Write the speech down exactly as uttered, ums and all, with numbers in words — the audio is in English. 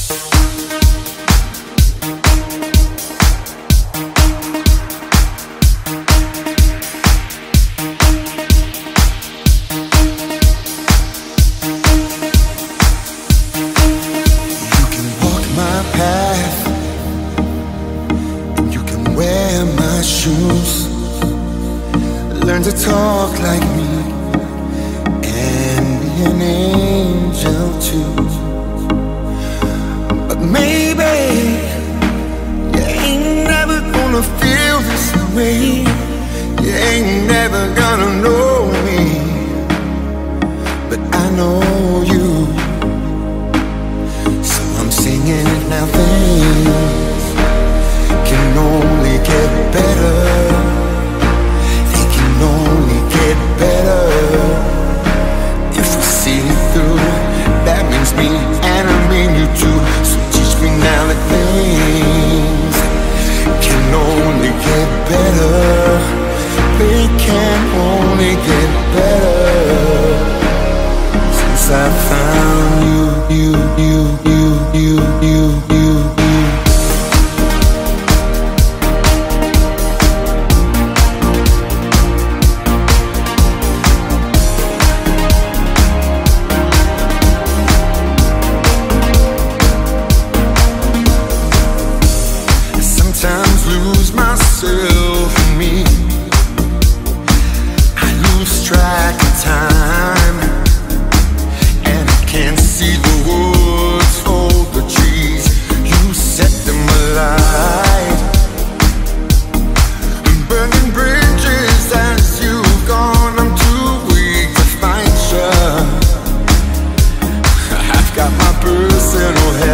Learn to talk like me and be an angel too. But maybe you ain't never gonna feel this way. You ain't never gonna know me, but I know you. So I'm singing it now. Things can only get better. Only get better if we see it through. That means me and I mean you too. So teach me now that things can only get better. They can only get better since I found you, you, you, you, you, you, you, you. Lose myself in me. I lose track of time, and I can't see the woods for the trees. You set them alight, burning bridges as you've gone. I'm too weak to fight you. I've got my personal hell.